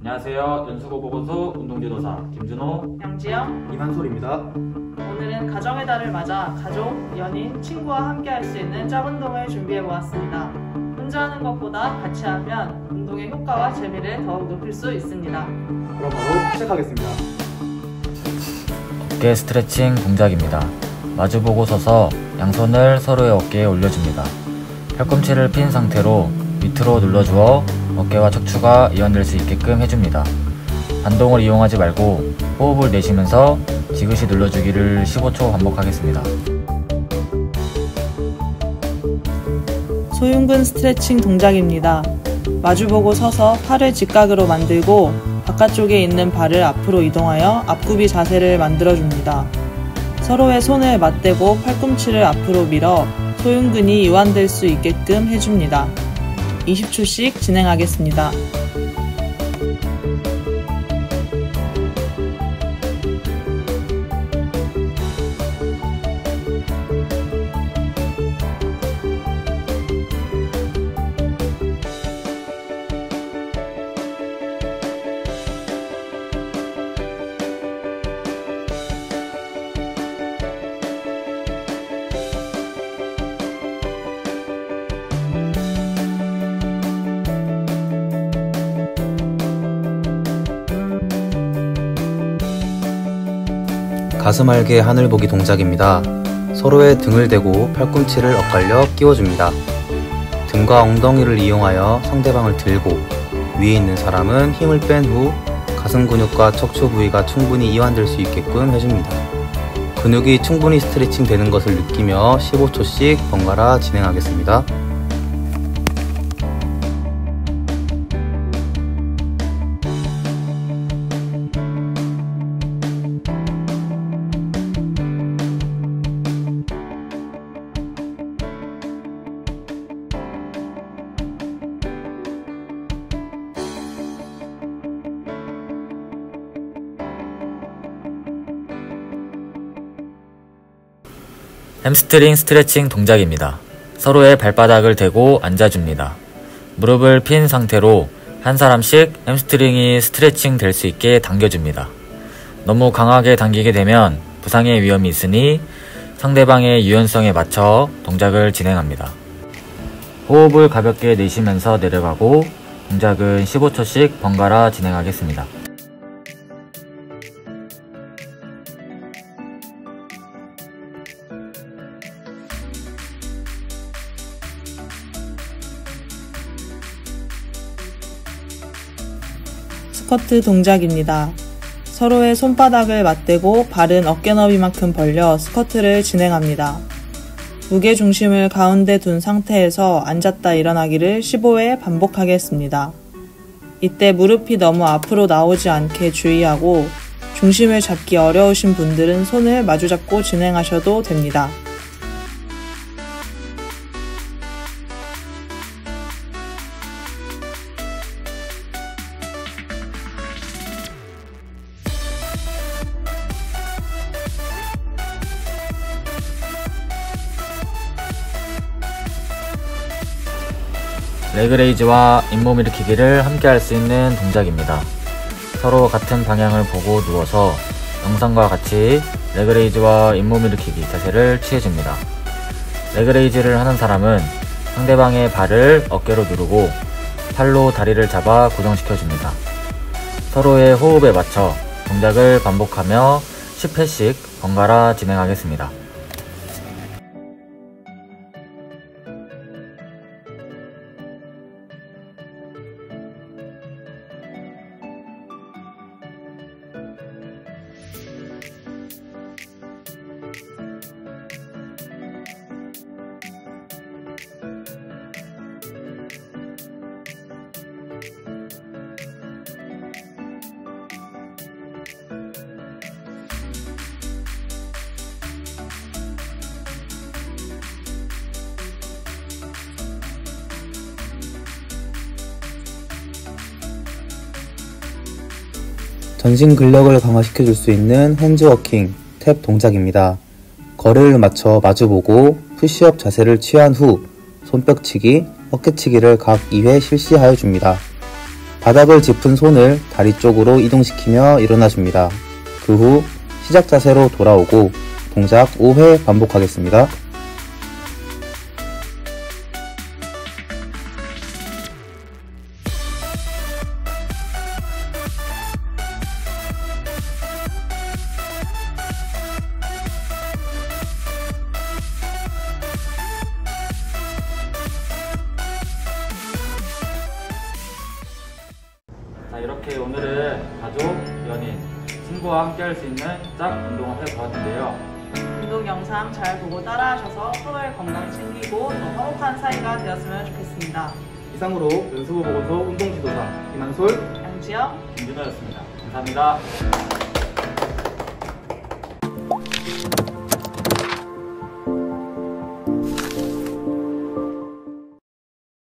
안녕하세요. 연수고 보건소 운동지도사 김준호, 양지영, 이만솔입니다. 오늘은 가정의 달을 맞아 가족, 연인, 친구와 함께 할 수 있는 짝 운동을 준비해보았습니다. 혼자 하는 것보다 같이 하면 운동의 효과와 재미를 더욱 높일 수 있습니다. 그럼 바로 시작하겠습니다. 어깨 스트레칭 동작입니다. 마주보고 서서 양손을 서로의 어깨에 올려줍니다. 팔꿈치를 핀 상태로 밑으로 눌러주어 어깨와 척추가 이완될 수 있게끔 해줍니다. 반동을 이용하지 말고 호흡을 내쉬면서 지그시 눌러주기를 15초 반복하겠습니다. 소흉근 스트레칭 동작입니다. 마주보고 서서 팔을 직각으로 만들고 바깥쪽에 있는 발을 앞으로 이동하여 앞굽이 자세를 만들어줍니다. 서로의 손을 맞대고 팔꿈치를 앞으로 밀어 소흉근이 이완될 수 있게끔 해줍니다. 20초씩 진행하겠습니다. 가슴알개 하늘보기 동작입니다. 서로의 등을 대고 팔꿈치를 엇갈려 끼워줍니다. 등과 엉덩이를 이용하여 상대방을 들고 위에 있는 사람은 힘을 뺀 후 가슴 근육과 척추 부위가 충분히 이완될 수 있게끔 해줍니다. 근육이 충분히 스트레칭 되는 것을 느끼며 15초씩 번갈아 진행하겠습니다. 햄스트링 스트레칭 동작입니다. 서로의 발바닥을 대고 앉아줍니다. 무릎을 핀 상태로 한 사람씩 햄스트링이 스트레칭 될 수 있게 당겨줍니다. 너무 강하게 당기게 되면 부상의 위험이 있으니 상대방의 유연성에 맞춰 동작을 진행합니다. 호흡을 가볍게 내쉬면서 내려가고 동작은 15초씩 번갈아 진행하겠습니다. 스쿼트 동작입니다. 서로의 손바닥을 맞대고 발은 어깨 너비만큼 벌려 스쿼트를 진행합니다. 무게 중심을 가운데 둔 상태에서 앉았다 일어나기를 15회 반복하겠습니다. 이때 무릎이 너무 앞으로 나오지 않게 주의하고 중심을 잡기 어려우신 분들은 손을 마주잡고 진행하셔도 됩니다. 레그레이즈와 잇몸 일으키기를 함께 할 수 있는 동작입니다. 서로 같은 방향을 보고 누워서 영상과 같이 레그레이즈와 잇몸 일으키기 자세를 취해줍니다. 레그레이즈를 하는 사람은 상대방의 발을 어깨로 누르고 팔로 다리를 잡아 고정시켜줍니다. 서로의 호흡에 맞춰 동작을 반복하며 10회씩 번갈아 진행하겠습니다. 전신 근력을 강화시켜줄 수 있는 핸즈워킹, 탭 동작입니다. 거리를 맞춰 마주보고 푸시업 자세를 취한 후 손뼉치기, 어깨치기를 각 2회 실시하여 줍니다. 바닥을 짚은 손을 다리 쪽으로 이동시키며 일어나줍니다. 그 후 시작 자세로 돌아오고 동작 5회 반복하겠습니다. 자, 이렇게 오늘은 가족, 연인, 친구와 함께 할 수 있는 짝 운동을 해보았는데요. 운동 영상 잘 보고 따라하셔서 서로의 건강 챙기고 더 화목한 사이가 되었으면 좋겠습니다. 이상으로 연수부 보건소 운동지도사 김한솔, 양지영, 김준호였습니다. 감사합니다.